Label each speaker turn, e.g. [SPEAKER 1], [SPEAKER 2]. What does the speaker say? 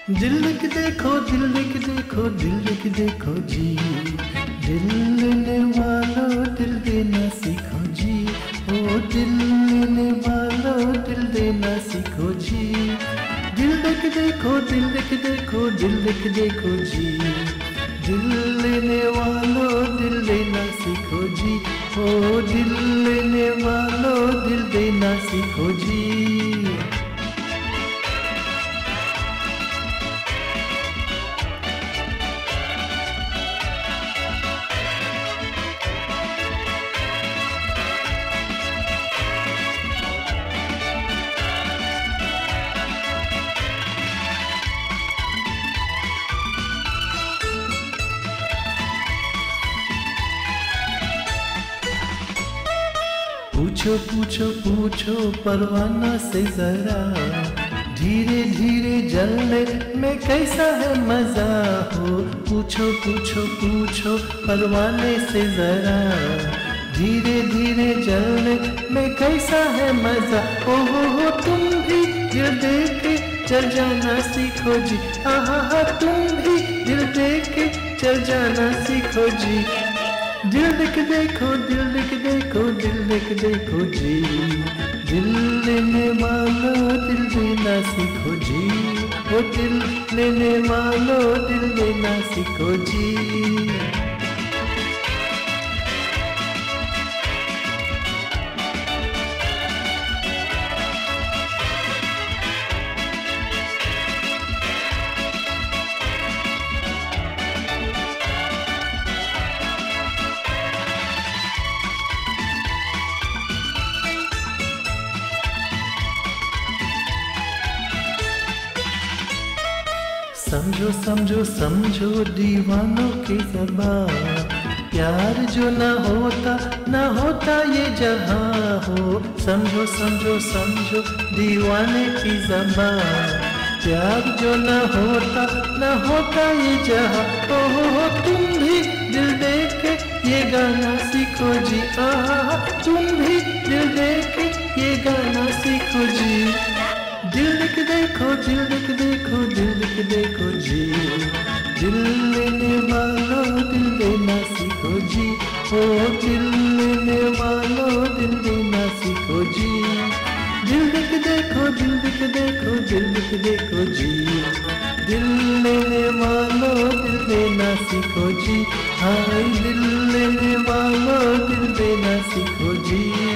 [SPEAKER 1] दिल लिख देखो, दिल लिख देखो, दिल लिख देखो जी। दिल लेने वालों दिल देना सीखो जी। ओ दिल लेने वालों दिल देना सीखो जी। दिल लिख देखो, दिल लिख देखो, दिल लिख देखो जी। दिल लेने वालों दिल देना सीखो जी। ओ दिल लेने वालों दिल देना सीखो जी। पूछो पूछो पूछो परवाना से जरा, धीरे धीरे जलने में कैसा है मजा हो। पूछो पूछो पूछो परवाने से जरा, धीरे धीरे जलने में कैसा है मजा। हो तुम भी दिल देख के चल जाना सीखो जी। आहा तुम भी दिल देख के चल जाना सीखो जी। दिल लिख देखो, दिल लिख देखो, दिल लिख देखो जी। दिल लेने वालों दिल देना सीखो जी। वो दिल लेने वालों दिल देना सीखो जी। समझो समझो समझो दीवानों की ज़बान, प्यार जो न होता ये जहां हो। समझो समझो समझो दीवाने की ज़बान, प्यार जो न होता ये जहां। ओ तुम भी दिल देख के ये गाना सीखो जी। तुम भी दिल देख के ये गाना सीखो जी। दिल लिख देखो, दिल लिख देखो, दिल लिख देखो जी। दिल लेने वालों दिल देना सीखो जी। ओ दिल लेने वालों दिल देना सीखो जी। दिल लिख देखो, दिल लिख देखो, दिल लिख देखो जी। दिल लेने वालों दिल देना सीखो जी। हाय दिल लेने वालों दिल देना सीखो जी।